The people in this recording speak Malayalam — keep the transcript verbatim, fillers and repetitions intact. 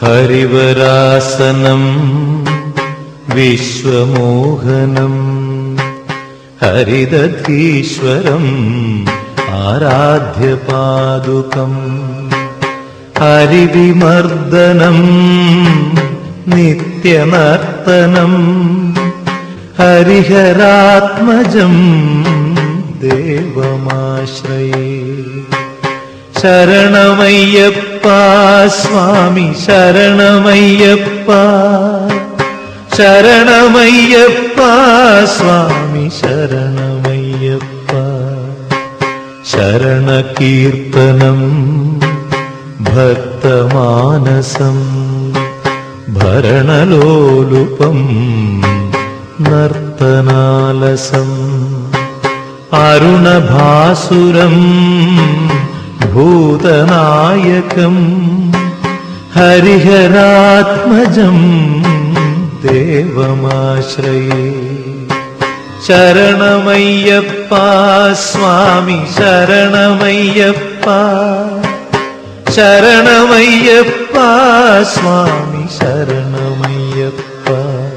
ഹരിവരാസനം വിശ്വമോഹനം ഹരിദധീശ്വരം ആരാധ്യപാദുകം ഹരിവിമർദ്ദനം നിത്യനർത്തനം ഹരിഹരാത്മജം ദേവമാശ്രയേ. ശരണമയ്യപ്പ സ്വാമി ശരണമയ്യപ്പ ശരണമയ്യപ്പ സ്വാമി ശരണമയ്യപ്പ. ശരണകീർത്തനം ഭക്തമാനസം ഭരണലോലുപം നർത്തനാലസം അരുണഭാസുരം ഭൂതനായകം ഹരിഹരാത്മജം ദേവമാശ്രയേ. ശരണമയ്യപ്പ സ്വാമി ശരണമയ്യപ്പ ശരണമയ്യപ്പ സ്വാമി ശരണമയ്യപ്പ.